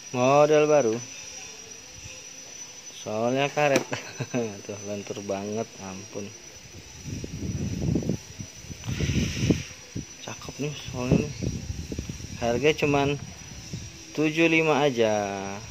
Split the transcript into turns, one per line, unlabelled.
Model baru. Soalnya karet. Tuh lentur banget, ampun. Cakep nih soalnya nih. Harga cuman 75 aja.